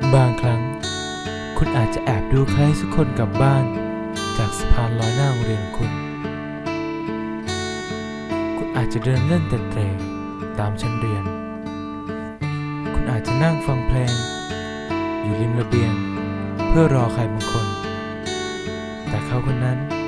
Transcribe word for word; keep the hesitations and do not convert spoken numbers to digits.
บางครั้งคุณอาจจะแอบดูใครสักคนกลับบ้านจากสะพานลอยหน้าโรงเรียนของคุณคุณอาจจะเดินเล่นเตะๆตามชั้นเรียนคุณอาจจะนั่งฟังเพลงอยู่ริมระเบียงเพื่อรอใครบางคนแต่เขาคนนั้น